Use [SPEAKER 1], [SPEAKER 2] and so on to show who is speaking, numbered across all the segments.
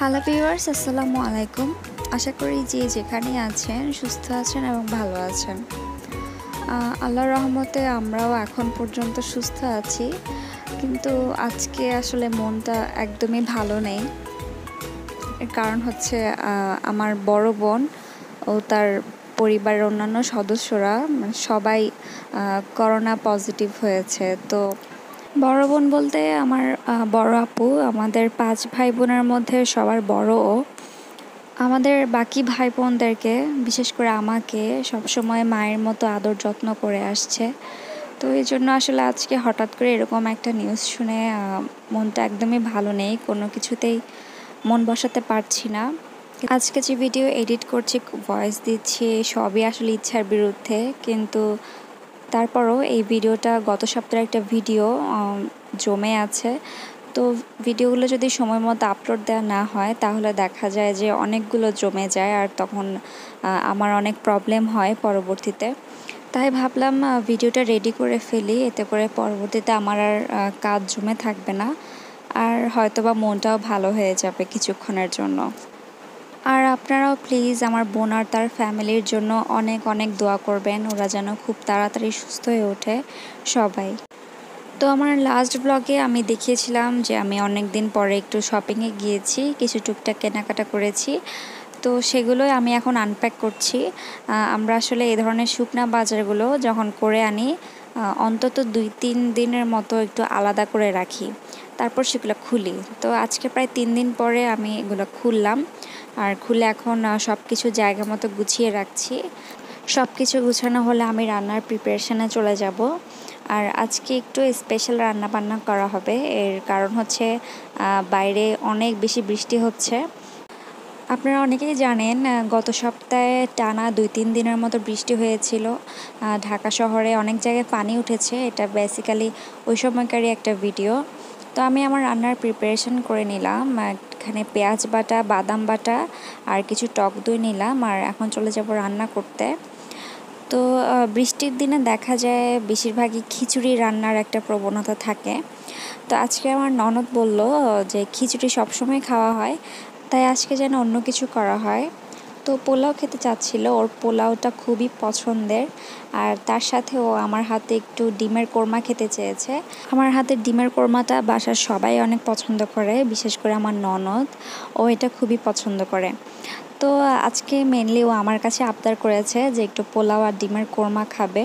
[SPEAKER 1] Hello viewers, আসসালামু আলাইকুম। আশা করি যে যেখানেই আছেন সুস্থ আছেন এবং ভালো আছেন। আল্লাহর রহমতে আমরাও এখন পর্যন্ত সুস্থ আছি, কিন্তু আজকে আসলে মনটা একদমই ভালো নেই। এর কারণ হচ্ছে আমার বড় বোন ও তার পরিবারের অন্যান্য সদস্যরা সবাই করোনা পজিটিভ হয়েছে। তো বড় বোন বলতে আমার বড় আপু, আমাদের 5 ভাই বোনের মধ্যে সবার বড় ও। আমাদের বাকি ভাই বোনদেরকে, বিশেষ করে আমাকে সবসময় মায়ের মতো আদর যত্ন করে আসছে। তো এই জন্য আসলে আজকে হঠাৎ করে এরকম একটা নিউজ শুনে মনটা একদমই ভালো নেই, কোনো কিছুতেই মন বসাতে পারছি না। আজকে যে ভিডিও এডিট করছি, ভয়েস দিচ্ছি, সবই আসলে ইচ্ছার বিরুদ্ধে, কিন্তু তারপরও এই ভিডিওটা গত সপ্তাহের একটা ভিডিও জমে আছে। তো ভিডিওগুলো যদি সময় মতো আপলোড দেওয়া না হয় তাহলে দেখা যায় যে অনেকগুলো জমে যায়, আর তখন আমার অনেক প্রবলেম হয় পরবর্তীতে। তাই ভাবলাম ভিডিওটা রেডি করে ফেলি, এতে করে পরবর্তীতে আমার আর কাজ জমে থাকবে না, আর হয়তোবা মনটাও ভালো হয়ে যাবে কিছুক্ষণের জন্য। আর আপনারাও প্লিজ আমার বোন আর তার ফ্যামিলির জন্য অনেক অনেক দোয়া করবেন, ওরা যেন খুব তাড়াতাড়ি সুস্থ হয়ে ওঠে সবাই। তো আমার লাস্ট ব্লগে আমি দেখিয়েছিলাম যে আমি অনেক দিন পরে একটু শপিংয়ে গিয়েছি, কিছু টুকটাক কেনাকাটা করেছি। তো সেগুলোই আমি এখন আনপ্যাক করছি। আমরা আসলে এই ধরনের শুকনা বাজারগুলো যখন করে আনি অন্তত 2-3 দিনের মতো একটু আলাদা করে রাখি, তারপর সেগুলো খুলি। তো আজকে প্রায় 3 দিন পরে আমি এগুলো খুললাম, আর খুলে এখন সব কিছু জায়গা মতো গুছিয়ে রাখছি। সব কিছু গুছানো হলে আমি রান্নার প্রিপারেশানে চলে যাব। আর আজকে একটু স্পেশাল রান্না বান্না করা হবে, এর কারণ হচ্ছে বাইরে অনেক বেশি বৃষ্টি হচ্ছে। আপনারা অনেকেই জানেন গত সপ্তাহে টানা 2-3 দিনের মতো বৃষ্টি হয়েছিল। ঢাকা শহরে অনেক জায়গায় পানি উঠেছে, এটা বেসিক্যালি ওই সময়কারই একটা ভিডিও। তো আমি আমার রান্নার প্রিপারেশন করে নিলাম, এখানে পেঁয়াজ বাটা, বাদাম বাটা আর কিছু টক দই নিলাম, আর এখন চলে যাব রান্না করতে। তো বৃষ্টির দিনে দেখা যায় বেশিরভাগই খিচুড়ি রান্নার একটা প্রবণতা থাকে। তো আজকে আমার ননদ বলল যে খিচুড়ি সবসময় খাওয়া হয়, তাই আজকে যেন অন্য কিছু করা হয়। তো পোলাও খেতে চাচ্ছিল, ওর পোলাওটা খুবই পছন্দের, আর তার সাথে ও আমার হাতে একটু ডিমের কোরমা খেতে চেয়েছে। আমার হাতের ডিমের কোরমাটা বাসার সবাই অনেক পছন্দ করে, বিশেষ করে আমার ননদ, ও এটা খুবই পছন্দ করে। তো আজকে মেনলি ও আমার কাছে আবদার করেছে যে একটু পোলাও আর ডিমের কোরমা খাবে।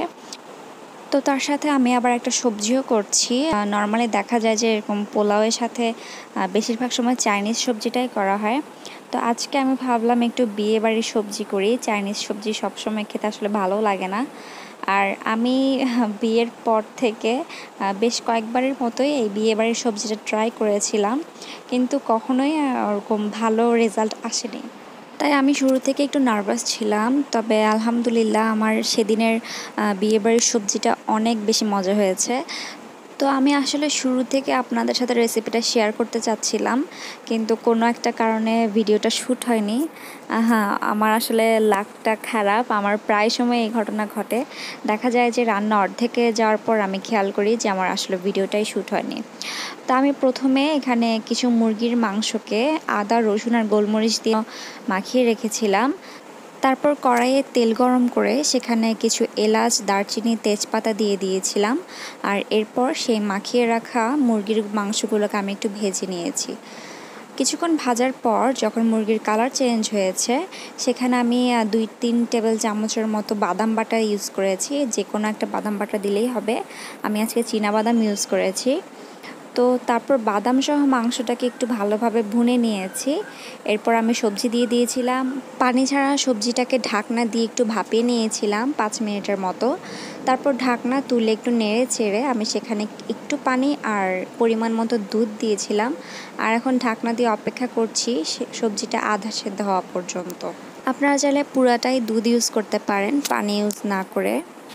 [SPEAKER 1] তো তার সাথে আমি আবার একটা সবজিও করছি। নর্মালি দেখা যায় যে এরকম পোলাওয়ের সাথে বেশিরভাগ সময় চাইনিজ সবজিটাই করা হয়। তো আজকে আমি ভাবলাম একটু বিয়ে বাড়ির সবজি করি, চাইনিজ সবজি সবসময় খেতে আসলে ভালো লাগে না। আর আমি বিয়ের পর থেকে বেশ কয়েকবারের মতোই এই বিয়ে বাড়ির সবজিটা ট্রাই করেছিলাম, কিন্তু কখনোই ওরকম ভালো রেজাল্ট আসেনি। তাই আমি শুরু থেকে একটু নার্ভাস ছিলাম, তবে আলহামদুলিল্লাহ আমার সেদিনের বিয়েবাড়ির সবজিটা অনেক বেশি মজা হয়েছে। তো আমি আসলে শুরু থেকে আপনাদের সাথে রেসিপিটা শেয়ার করতে চাচ্ছিলাম, কিন্তু কোনো একটা কারণে ভিডিওটা শ্যুট হয়নি। হ্যাঁ, আমার আসলে লাকটা খারাপ, আমার প্রায় সময় এই ঘটনা ঘটে। দেখা যায় যে রান্না অর্ধেকে যাওয়ার পর আমি খেয়াল করি যে আমার আসলে ভিডিওটাই শ্যুট হয়নি। তা আমি প্রথমে এখানে কিছু মুরগির মাংসকে আদা, রসুন আর গোলমরিচ দিয়ে মাখিয়ে রেখেছিলাম। তারপর কড়াইয়ে তেল গরম করে সেখানে কিছু এলাচ, দারচিনি, তেজপাতা দিয়ে দিয়েছিলাম, আর এরপর সেই মাখিয়ে রাখা মুরগির মাংসগুলোকে আমি একটু ভেজে নিয়েছি। কিছুক্ষণ ভাজার পর যখন মুরগির কালার চেঞ্জ হয়েছে, সেখানে আমি 2-3 টেবিল চামচের মতো বাদাম বাটা ইউজ করেছি। যে কোনো একটা বাদাম বাটা দিলেই হবে, আমি আজকে চীনা বাদাম ইউজ করেছি। তো তারপর বাদাম সহ মাংসটাকে একটু ভালোভাবে ভুনে নিয়েছি। এরপর আমি সবজি দিয়ে দিয়েছিলাম। পানি ছাড়া সবজিটাকে ঢাকনা দিয়ে একটু ভাপিয়ে নিয়েছিলাম 5 মিনিটের মতো। তারপর ঢাকনা তুলে একটু নেড়ে চেড়ে আমি সেখানে একটু পানি আর পরিমাণ মতো দুধ দিয়েছিলাম, আর এখন ঢাকনা দিয়ে অপেক্ষা করছি সবজিটা আধা সেদ্ধ হওয়া পর্যন্ত। আপনারা চাইলে পুরাটাই দুধ ইউজ করতে পারেন, পানি ইউজ না করে।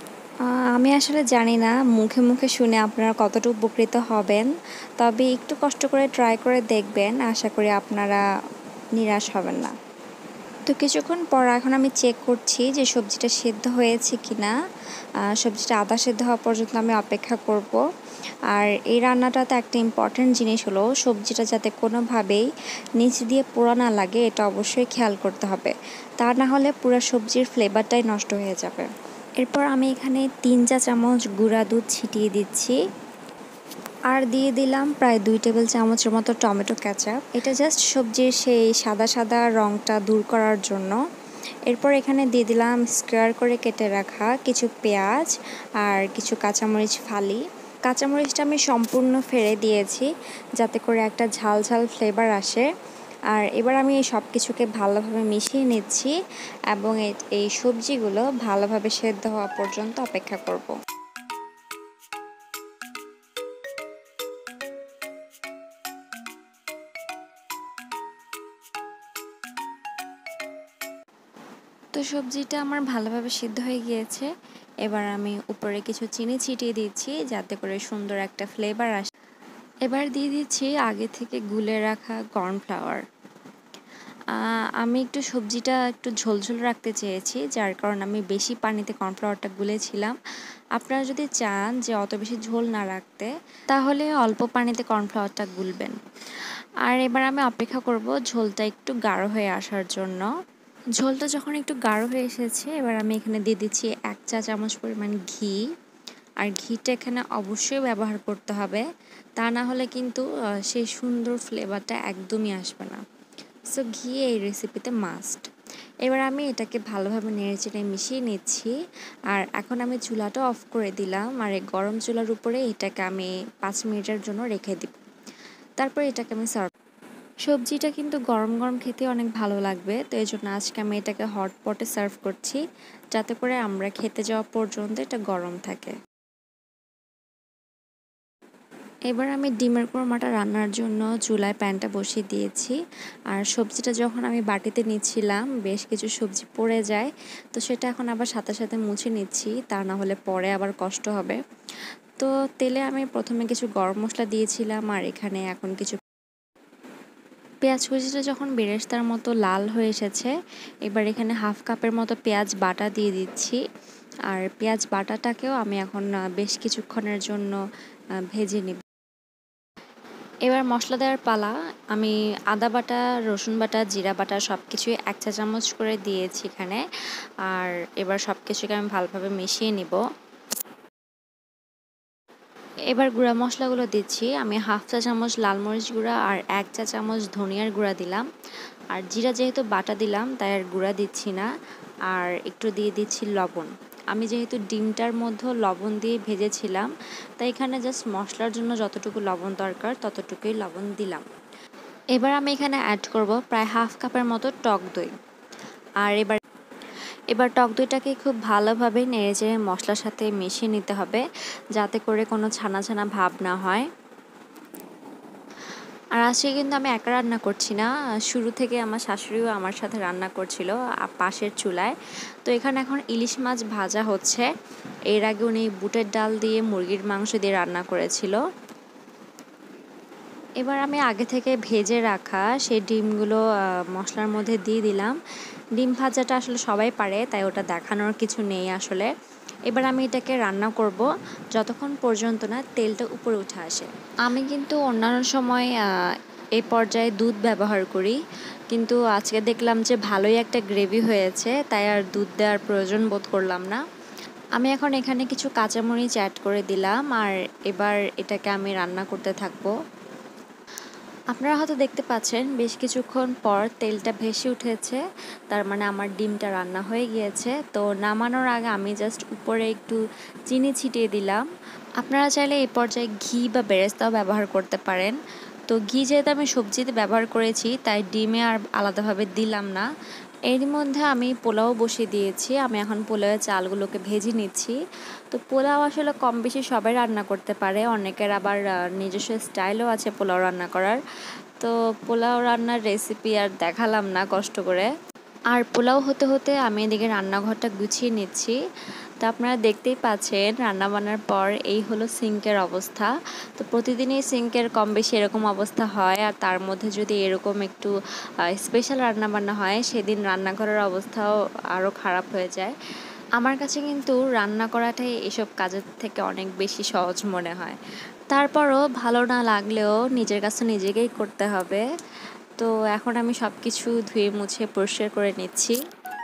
[SPEAKER 1] আমি আসলে জানি না মুখে মুখে শুনে আপনারা কতটুকু উপকৃত হবেন, তবে একটু কষ্ট করে ট্রাই করে দেখবেন, আশা করি আপনারা নিরাশ হবেন না। তো কিছুক্ষণ পর এখন আমি চেক করছি যে সবজিটা সেদ্ধ হয়েছে কি না। সবজিটা আধা সেদ্ধ হওয়া পর্যন্ত আমি অপেক্ষা করব। আর এই রান্নাটাতে একটা ইম্পর্ট্যান্ট জিনিস হলো সবজিটা যাতে কোনোভাবেই নিচ দিয়ে পোড়া না লাগে, এটা অবশ্যই খেয়াল করতে হবে। তা না হলে পুরো সবজির ফ্লেভারটাই নষ্ট হয়ে যাবে। এরপর আমি এখানে 3 চা চামচ গুঁড়া দুধ ছিটিয়ে দিচ্ছি আর দিয়ে দিলাম প্রায় 2 টেবিল চামচের মতো টমেটো কেচাপ। এটা জাস্ট সবজির সেই সাদা সাদা রঙটা দূর করার জন্য। এরপর এখানে দিয়ে দিলাম স্কোয়ার করে কেটে রাখা কিছু পেঁয়াজ আর কিছু কাঁচামরিচ ফালি। কাঁচামরিচটা আমি সম্পূর্ণ ফেলে দিয়েছি যাতে করে একটা ঝাল ঝাল ফ্লেভার আসে। আর এবার আমি এই সব কিছুকে ভালোভাবে মিশিয়ে নিচ্ছি এবং এই সবজিগুলো ভালোভাবে সেদ্ধ হওয়া পর্যন্ত অপেক্ষা করব। তো সবজিটা আমার ভালোভাবে সিদ্ধ হয়ে গিয়েছে। এবার আমি উপরে কিছু চিনি ছিটিয়ে দিচ্ছি যাতে করে সুন্দর একটা ফ্লেভার আসে। এবার দিয়ে দিচ্ছি আগে থেকে গুলে রাখা কর্নফ্লাওয়ার। আমি একটু সবজিটা একটু ঝোলঝোল রাখতে চেয়েছি, যার কারণে আমি বেশি পানিতে কর্নফ্লাওয়ারটা গুলেছিলাম। আপনারা যদি চান যে অত বেশি ঝোল না রাখতে, তাহলে অল্প পানিতে কর্নফ্লাওয়ারটা গুলবেন। আর এবার আমি অপেক্ষা করব ঝোলটা একটু গাঢ় হয়ে আসার জন্য। ঝোলটা যখন একটু গাঢ় হয়ে এসেছে, এবার আমি এখানে দিয়ে দিচ্ছি 1 চা চামচ পরিমাণ ঘি। আর ঘিটা এখানে অবশ্যই ব্যবহার করতে হবে, তা না হলে কিন্তু সেই সুন্দর ফ্লেভারটা একদমই আসবে না। সো ঘি এই রেসিপিতে মাস্ট। এবার আমি এটাকে ভালোভাবে নেড়েচেড়ে মিশিয়ে নিচ্ছি। আর এখন আমি চুলাটা অফ করে দিলাম আর এই গরম চুলার উপরে এটাকে আমি 5 মিনিটের জন্য রেখে দিব। তারপর এটাকে আমি সার্ভ। সবজিটা কিন্তু গরম গরম খেতে অনেক ভালো লাগবে, তো এই জন্য আজকে আমি এটাকে হট পটে সার্ভ করছি যাতে করে আমরা খেতে যাওয়া পর্যন্ত এটা গরম থাকে। এবার আমি ডিমের কোরমাটা রান্নার জন্য চুলায় প্যানটা বসিয়ে দিয়েছি। আর সবজিটা যখন আমি বাটিতে নিচ্ছিলাম বেশ কিছু সবজি পড়ে যায়, তো সেটা এখন আবার সাথে সাথে মুছে নিচ্ছি, তা না হলে পরে আবার কষ্ট হবে। তো তেলে আমি প্রথমে কিছু গরম মশলা দিয়েছিলাম আর এখানে এখন কিছু পেঁয়াজ কুচিটা যখন বেরেস্তার মতো লাল হয়ে এসেছে, এবার এখানে হাফ কাপের মতো পেঁয়াজ বাটা দিয়ে দিচ্ছি। আর পেঁয়াজ বাটাটাকেও আমি এখন বেশ কিছুক্ষণের জন্য ভেজে নিব। এবার মশলা দেওয়ার পালা। আমি আদা বাটা, রসুন বাটা, জিরা বাটা সব কিছুই 1 চা চামচ করে দিয়েছি এখানে। আর এবার সব কিছুকে আমি ভালোভাবে মিশিয়ে নিব। এবার গুঁড়া মশলাগুলো দিচ্ছি। আমি হাফ চা চামচ লাল মরিচ গুঁড়া আর 1 চা চামচ ধনিয়ার গুঁড়া দিলাম। আর জিরা যেহেতু বাটা দিলাম তাই আর গুঁড়া দিচ্ছি না। আর একটু দিয়ে দিচ্ছি লবণ। আমি যেহেতু ডিমটার মধ্যে লবণ দিয়ে ভেজেছিলাম, তাই এখানে জাস্ট মশলার জন্য যতটুকু লবণ দরকার ততটুকুই লবণ দিলাম। এবার আমি এখানে অ্যাড করব প্রায় হাফ কাপের মতো টক দই। আর এবার টক দইটাকে খুব ভালোভাবে নেড়েচেড়ে মশলার সাথে মিশিয়ে নিতে হবে যাতে করে কোনো ছানা ছানা ভাব না হয়। আর আজকে কিন্তু আমি একা রান্না করছি না, শুরু থেকে আমার শাশুড়িও আমার সাথে রান্না করছিল পাশের চুলায়। তো এখানে এখন ইলিশ মাছ ভাজা হচ্ছে। এর আগে উনি বুটের ডাল দিয়ে মুরগির মাংস দিয়ে রান্না করেছিল। এবার আমি আগে থেকে ভেজে রাখা সেই ডিমগুলো মশলার মধ্যে দিয়ে দিলাম। ডিম ভাজাটা আসলে সবাই পারে, তাই ওটা দেখানোর কিছু নেই আসলে। এবার আমি এটাকে রান্না করব যতক্ষণ পর্যন্ত না তেলটা উপরে উঠে আসে। আমি কিন্তু অন্যান্য সময় এই পর্যায়ে দুধ ব্যবহার করি, কিন্তু আজকে দেখলাম যে ভালোই একটা গ্রেভি হয়েছে, তাই আর দুধ দেওয়ার প্রয়োজন বোধ করলাম না। আমি এখন এখানে কিছু কাঁচামরিচ অ্যাড করে দিলাম আর এবার এটাকে আমি রান্না করতে থাকবো। আপনারা হয়তো দেখতে পাচ্ছেন বেশ কিছুক্ষণ পর তেলটা ভেসে উঠেছে, তার মানে আমার ডিমটা রান্না হয়ে গিয়েছে। তো নামানোর আগে আমি জাস্ট উপরে একটু চিনি ছিটিয়ে দিলাম। আপনারা চাইলে এই পর্যায়ে ঘি বা বেরেস্তাও ব্যবহার করতে পারেন। তো ঘি যেহেতু আমি সবজিতে ব্যবহার করেছি তাই ডিমে আর আলাদাভাবে দিলাম না। এর মধ্যে আমি পোলাও বসিয়ে দিয়েছি। আমি এখন পোলাওয়ের চালগুলোকে ভেজে নিচ্ছি। তো পোলাও আসলে কম বেশি সবাই রান্না করতে পারে, অনেকের আবার নিজস্ব স্টাইলও আছে পোলাও রান্না করার। তো পোলাও রান্নার রেসিপি আর দেখালাম না কষ্ট করে। আর পোলাও হতে হতে আমি এদিকে রান্নাঘরটা গুছিয়ে নিচ্ছি। তো আপনারা দেখতেই পাচ্ছেন রান্নাবান্নার পর এই হলো সিঙ্কের অবস্থা। তো প্রতিদিনই সিঙ্কের কম বেশি এরকম অবস্থা হয়, আর তার মধ্যে যদি এরকম একটু স্পেশাল রান্নাবান্না হয় সেদিন রান্নাঘরের অবস্থাও আরও খারাপ হয়ে যায়।
[SPEAKER 2] আমার কাছে কিন্তু রান্না করাটাই এসব কাজের থেকে অনেক বেশি সহজ মনে হয়। তারপরও ভালো না লাগলেও নিজের কাছে নিজেকেই করতে হবে। তো এখন আমি সবকিছু ধুয়ে মুছে পরিষ্কার করে নিচ্ছি।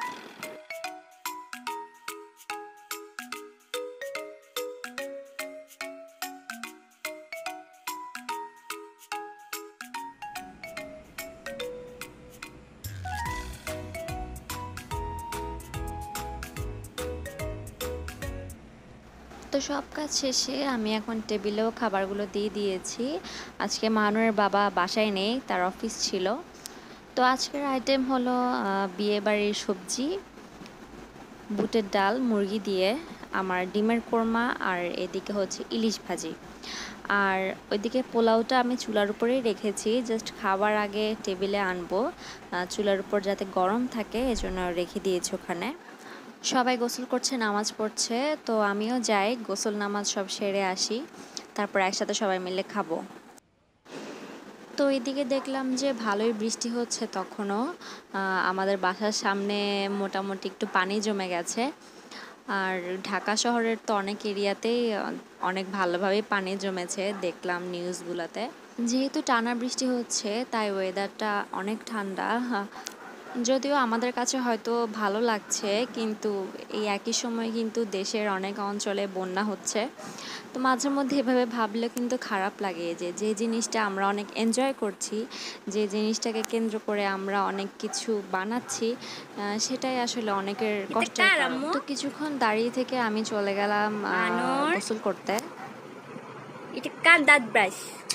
[SPEAKER 2] তো সব কাজ শেষে আমি এখন টেবিলেও খাবারগুলো দিয়ে দিয়েছি। আজকে মাহানুরের বাবা বাসায় নেই, তার অফিস ছিল। তো আজকের আইটেম হলো বিয়েবাড়ির সবজি, বুটের ডাল, মুরগি দিয়ে, আমার ডিমের কোরমা, আর এদিকে হচ্ছে ইলিশ ভাজি। আর ওইদিকে পোলাওটা আমি চুলার উপরেই রেখেছি, জাস্ট খাবার আগে টেবিলে আনবো, চুলার উপর যাতে গরম থাকে এজন্য রেখে দিয়েছি ওখানে। সবাই গোসল করছে, নামাজ পড়ছে, তো আমিও যাই গোসল নামাজ সব সেরে আসি, তারপর একসাথে সবাই মিলে খাবো। তো এদিকে দেখলাম যে ভালোই বৃষ্টি হচ্ছে তখনও। আমাদের বাসার সামনে মোটামুটি একটু পানি জমে গেছে। আর ঢাকা শহরের তো অনেক এরিয়াতেই অনেক ভালোভাবেই পানি জমেছে দেখলাম নিউজগুলোতে। যেহেতু টানা বৃষ্টি হচ্ছে তাই ওয়েদারটা অনেক ঠান্ডা। যদিও আমাদের কাছে হয়তো ভালো লাগছে, কিন্তু এই একই সময় কিন্তু দেশের অনেক অঞ্চলে বন্যা হচ্ছে। তো মাঝে মধ্যে এভাবে ভাবলে কিন্তু খারাপ লাগে যে যে জিনিসটা আমরা অনেক এনজয় করছি, যে জিনিসটাকে কেন্দ্র করে আমরা অনেক কিছু বানাচ্ছি, সেটাই আসলে অনেকের কষ্টের কারণ। তো কিছুক্ষণ দাঁড়িয়ে থেকে আমি চলে গেলাম গোসল করতে।
[SPEAKER 3] এটা কার দাঁত ব্রাশ?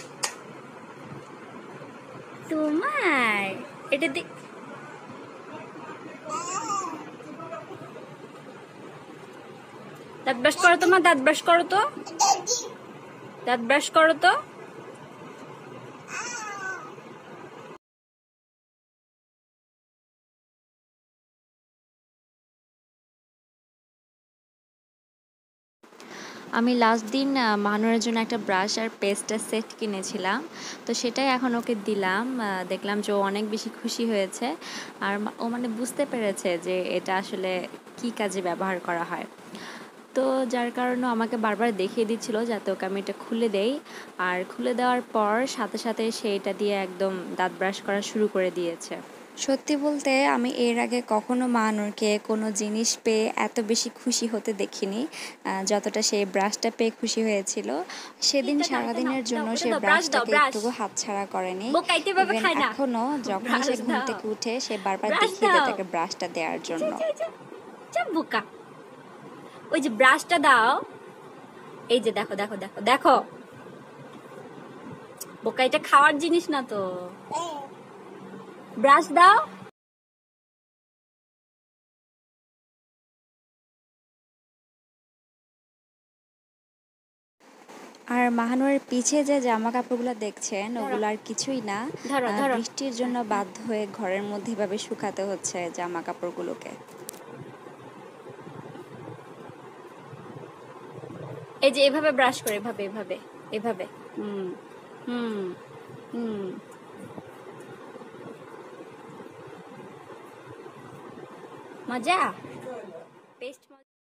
[SPEAKER 3] তোমার এটা দাঁত ব্রাশ করো, তোমার দাঁত ব্রাশ করো তো, দাঁত ব্রাশ করো তো।
[SPEAKER 2] আমি লাস্ট দিন মাহানুরের জন্য একটা ব্রাশ আর পেস্টের সেট কিনেছিলাম, তো সেটাই এখন ওকে দিলাম। দেখলাম যে ও অনেক বেশি খুশি হয়েছে, আর ও মানে বুঝতে পেরেছে যে এটা আসলে কি কাজে ব্যবহার করা হয়। তো যার কারণে আমাকে বারবার দেখিয়ে দিচ্ছিল যাতে ওকে আমি এটা খুলে দেই, আর খুলে দেওয়ার পর সাথে সাথে সে এটা দিয়ে একদম দাঁত ব্রাশ করা শুরু করে দিয়েছে।
[SPEAKER 1] সত্যি বলতে আমি এর আগে কখনো মাহানুরকে কোনো জিনিস পেয়ে এত বেশি খুশি হতে দেখিনি যতটা সে ব্রাশটা পেয়ে খুশি হয়েছিল। সেদিন সারাদিনের জন্য সে ব্রাশটাকে একটুকু হাতছাড়া করেনি। ইভেন এখনো যখনই সে ঘুম থেকে উঠে সে বারবার দেখিয়ে দেয় তাকে ব্রাশটা দেওয়ার জন্য।
[SPEAKER 3] বোকা, ওই যে ব্রাশটা দাও, এই যে দেখো দেখো দেখো দেখো, বোকা এটা খাওয়ার জিনিস না তো, ব্রাশ দাও।
[SPEAKER 1] আর মাহানুরের পিছে যে জামা কাপড়গুলো দেখছেন ওগুলো আর কিছুই না, বৃষ্টির জন্য বাধ্য হয়ে ঘরের মধ্যে এভাবে শুকাতে হচ্ছে জামা কাপড়গুলোকে।
[SPEAKER 3] এই যে এভাবে ব্রাশ করে, এভাবে এভাবে এভাবে, হুম হুম হুম, মজা পেস্ট।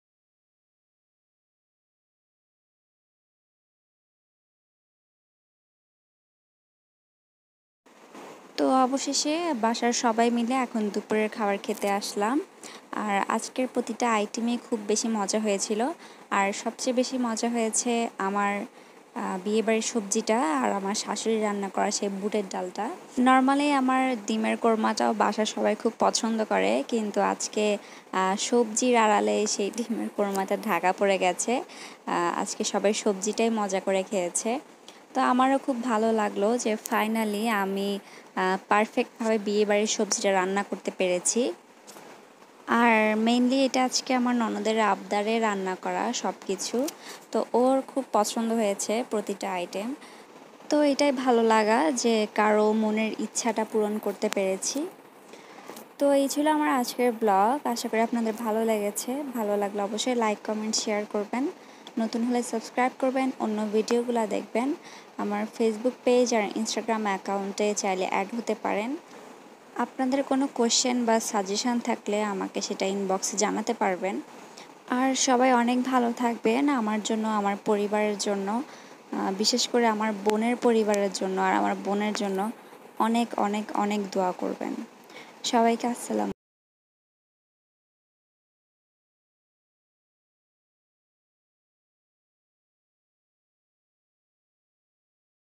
[SPEAKER 1] তো অবশেষে বাসার সবাই মিলে এখন দুপুরের খাবার খেতে আসলাম। আর আজকের প্রতিটা আইটেমই খুব বেশি মজা হয়েছিল। আর সবচেয়ে বেশি মজা হয়েছে আমার বিয়েবাড়ির সবজিটা আর আমার শাশুড়ি রান্না করা সেই বুটের ডালটা। নর্মালি আমার ডিমের কোরমাটাও বাসার সবাই খুব পছন্দ করে, কিন্তু আজকে সবজির আড়ালে সেই ডিমের কোরমাটা ঢাকা পড়ে গেছে। আজকে সবাই সবজিটাই মজা করে খেয়েছে। তো আমারও খুব ভালো লাগলো যে ফাইনালি আমি পারফেক্টভাবে বিয়েবাড়ির সবজিটা রান্না করতে পেরেছি। আর মেইনলি এটা আজকে আমার ননদের আবদারে রান্না করা সব কিছু, তো ওর খুব পছন্দ হয়েছে প্রতিটা আইটেম। তো এটাই ভালো লাগা যে কারো মনের ইচ্ছাটা পূরণ করতে পেরেছি। তো এই ছিল আমার আজকের ব্লগ, আশা করি আপনাদের ভালো লেগেছে। ভালো লাগলে অবশ্যই লাইক কমেন্ট শেয়ার করবেন, নতুন হলে সাবস্ক্রাইব করবেন, অন্য ভিডিওগুলো দেখবেন। আমার ফেসবুক পেজ আর ইনস্টাগ্রাম অ্যাকাউন্টে চাইলে অ্যাড হতে পারেন। আপনাদের কোনো কোশ্চেন বা সাজেশন থাকলে আমাকে সেটা ইনবক্সে জানাতে পারবেন। আর সবাই অনেক ভালো থাকবেন, আমার জন্য, আমার পরিবারের জন্য, বিশেষ করে আমার বোনের পরিবারের জন্য আর আমার বোনের জন্য অনেক অনেক অনেক দোয়া করবেন। সবাইকে আসসালাম।